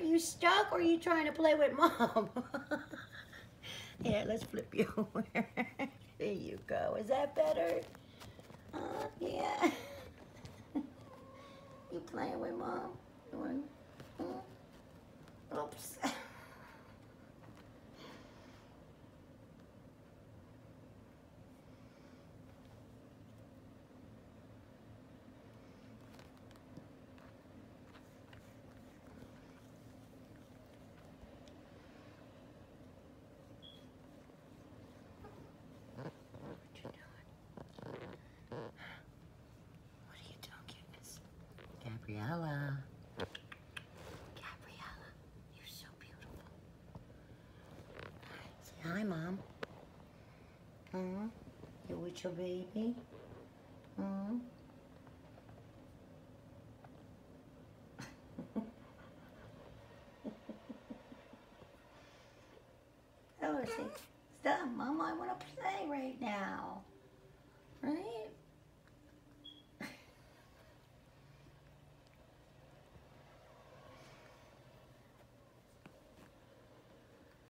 you stuck or are you trying to play with Mom? Here, let's flip you over. There you go. Is that better? Yeah. You playing with Mom? Oops. Gabriella. Gabriella, you're so beautiful. Say hi, Mom. You with your baby? Oh, see, stop, Mom. I want to play right now. Right?